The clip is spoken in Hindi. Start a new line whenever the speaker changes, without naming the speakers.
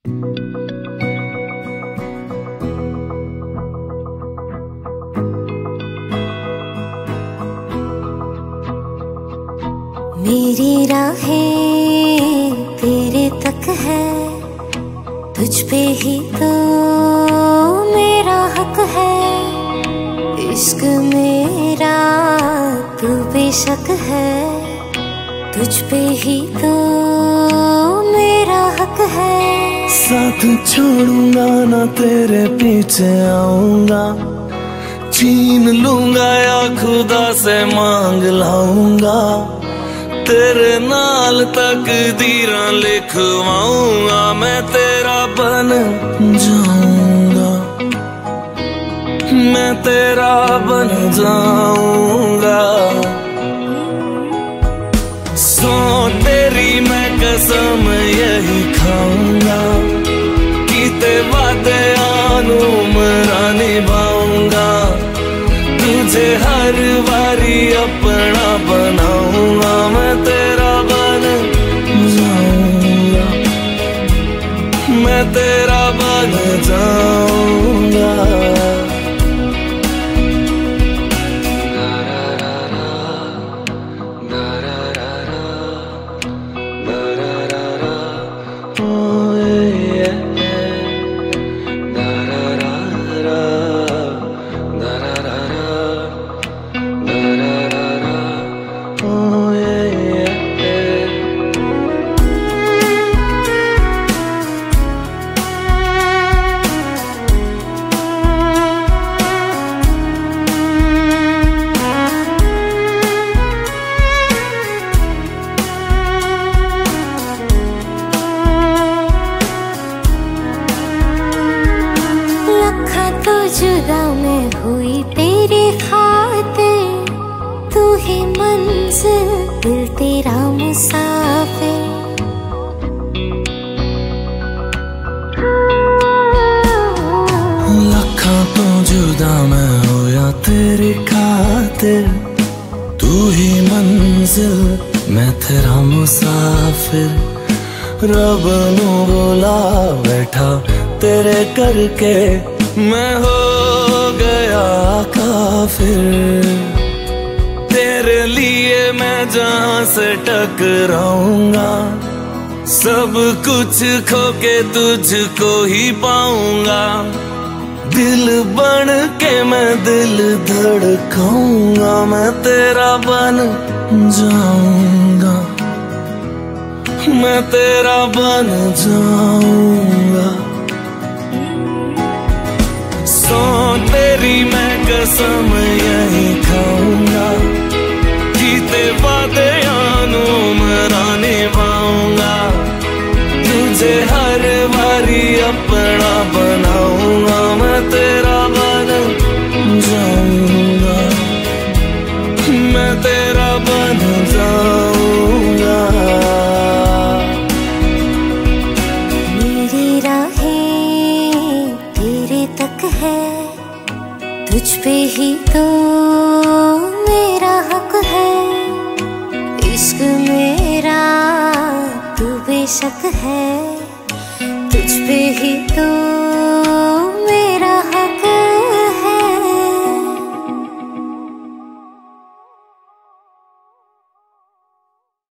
मेरी राहें तेरे तक है, तुझ पे ही तो मेरा हक है। इश्क मेरा तू बेशक है, तुझ पे ही तो मेरा हक है।
साथ छोड़ूंगा ना तेरे पीछे आऊंगा, छीन लूंगा या खुदा से मांग लाऊंगा। तेरे नाल तकदीरां लिखवाऊंगा, मैं तेरा बन जाऊंगा, मैं तेरा बन जाऊंगा। सौ तेरी मैं कसम यही खाऊंगा, कीते वादे आनू मरा निभाऊंगा। तुझे हर बारी अपना बनाऊंगा, मैं तेरा बन जाऊंगा, मैं तेरा बन जाऊंगा।
जुदा मैं हुई तेरे खातिर, तू ही मंजिल दिल तेरा मुसाफिर।
लखा तो जुदा मैं होया तेरे खातिर, तू ही मंजिल मैं तेरा मुसाफिर। रब नू बोला बैठा तेरे करके, मैं हो गया काफिर। तेरे लिए मैं जहां से टकराऊंगा, सब कुछ खो के तुझको ही पाऊंगा। दिल बन के मैं दिल धड़काऊंगा, मैं तेरा बन जाऊंगा, मैं तेरा बन जाऊंगा। सौ तेरी मैं कसम यही खाऊंगा, कीते वादे आनू मरा निभाऊंगा। तुझे हर बारी अपना बनाऊंगा, मैं तेरा बन जाऊंगा, मैं तेरा बन जाऊंगा।
मेरी राहें तेरे तक है, तुझ पे ही तो मेरा हक है। इश्क मेरा तू बेशक है, तुझ पे ही तो